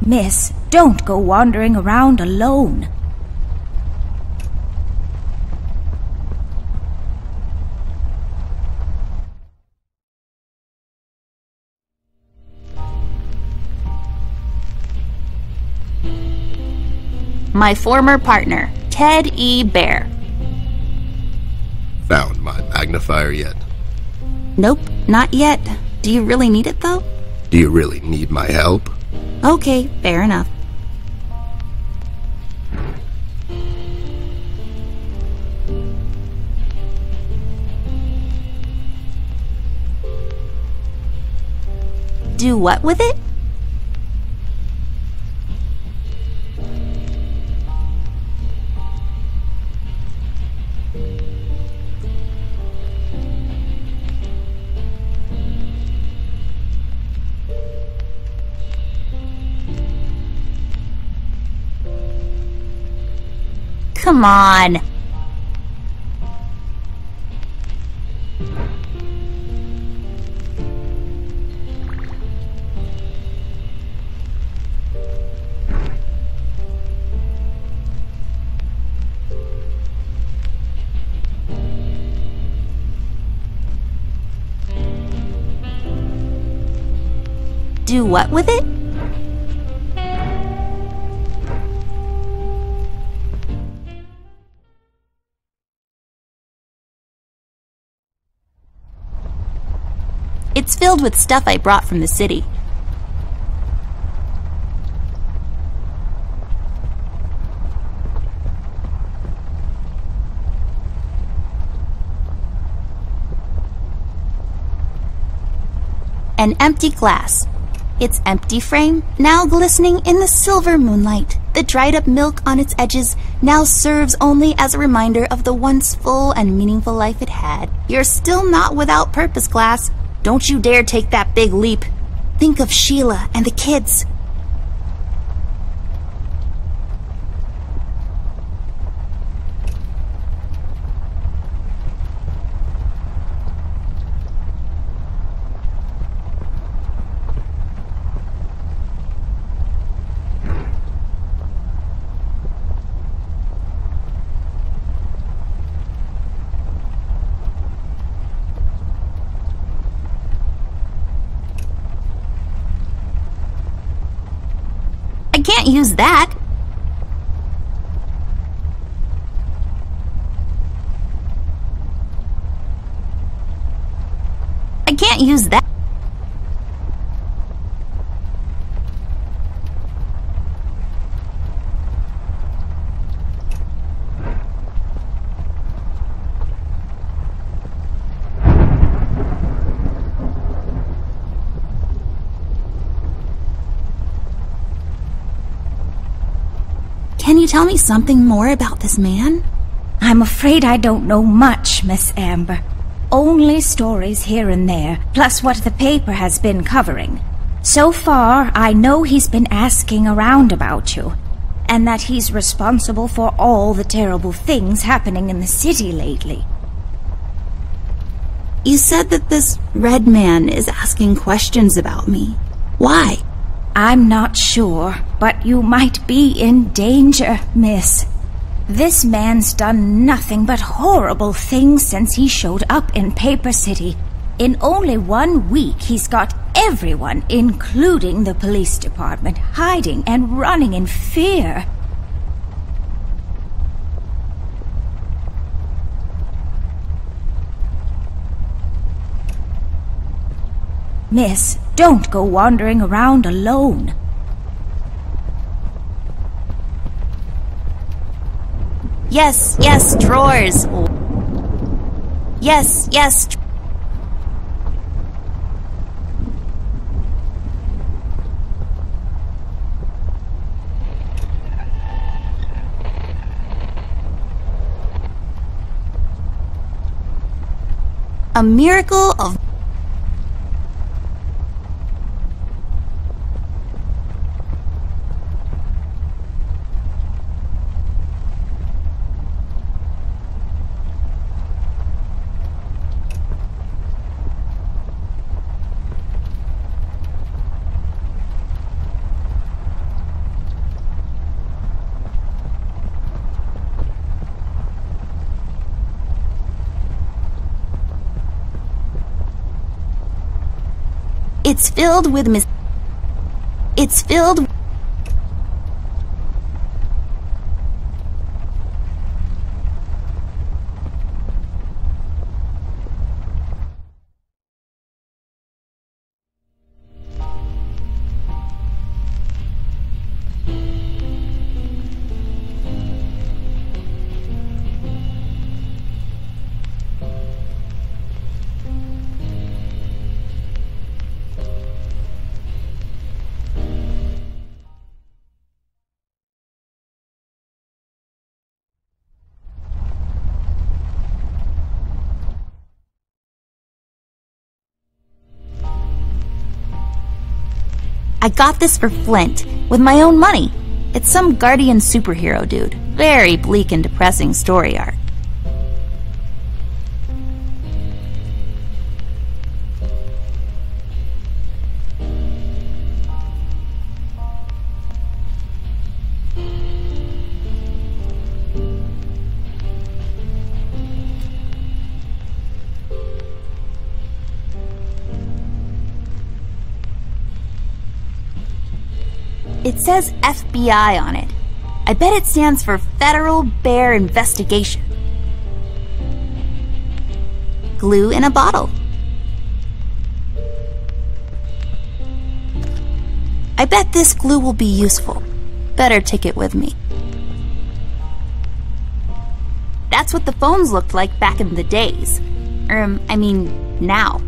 Miss, don't go wandering around alone. My former partner, Ted E. Bear. Found my magnifier yet? Nope, not yet. Do you really need it, though? Do you really need my help? Okay, fair enough. Do what with it? Come on. Do what with it? It's filled with stuff I brought from the city. An empty glass. Its empty frame, now glistening in the silver moonlight. The dried up milk on its edges now serves only as a reminder of the once full and meaningful life it had. You're still not without purpose, glass. Don't you dare take that big leap. Think of Sheila and the kids. I can't use that. I can't use that. Can you tell me something more about this man? I'm afraid I don't know much, Miss Amber. Only stories here and there, plus what the paper has been covering. So far, I know he's been asking around about you, and that he's responsible for all the terrible things happening in the city lately. You said that this red man is asking questions about me. Why? I'm not sure, but you might be in danger, miss. This man's done nothing but horrible things since he showed up in Paper City. In only 1 week, he's got everyone, including the police department, hiding and running in fear. Miss, don't go wandering around alone. Yes, yes, drawers. Yes, yes. A miracle of... It's filled with It's filled. I got this for Flint, with my own money. It's some guardian superhero dude. Very bleak and depressing story arc. It says FBI on it. I bet it stands for Federal Bear Investigation. Glue in a bottle. I bet this glue will be useful. Better take it with me. That's what the phones looked like back in the days. I mean, now.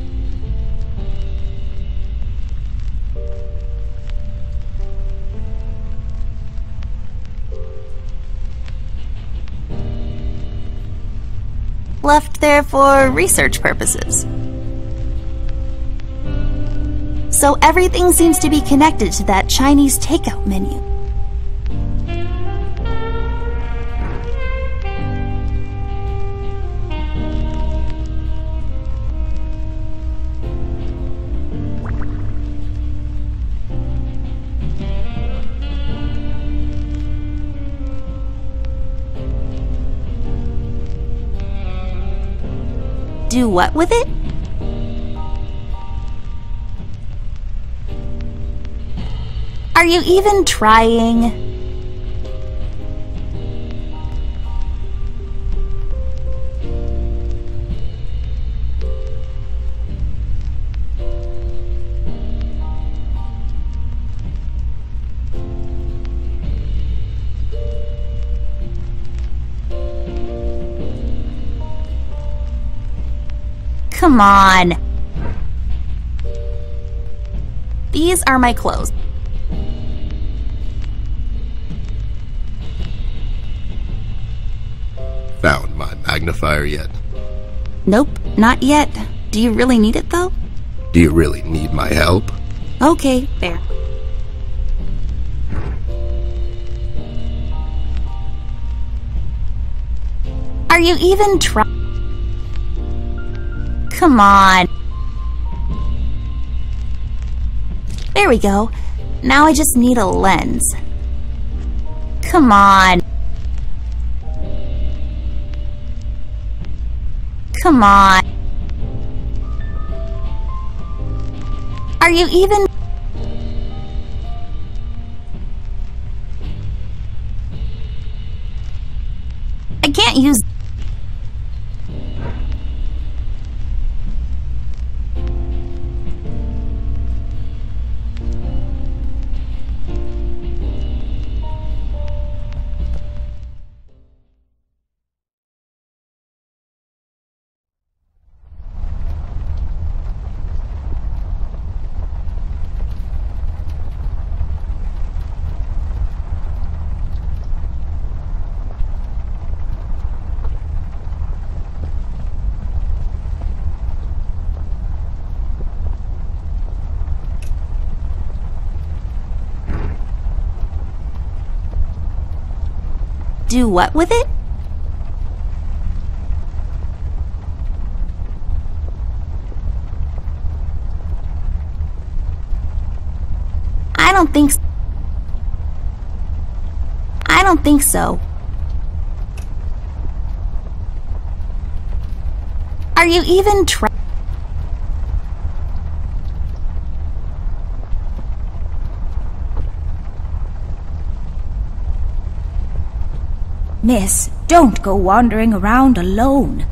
Left there for research purposes. So everything seems to be connected to that Chinese takeout menu. Do what with it? Are you even trying? Come on. These are my clothes. Found my magnifier yet? Nope, not yet. Do you really need it, though? Do you really need my help? Okay, fair. Are you even trying? Come on. There we go. Now I just need a lens. Come on. Come on. Are you even... I can't use... Do what with it? I don't think so. Are you even trying? Miss, don't go wandering around alone.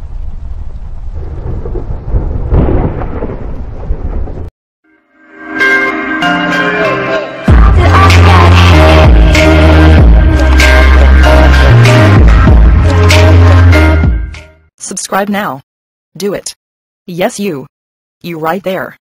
Subscribe now. Do it. Yes, you. You right there.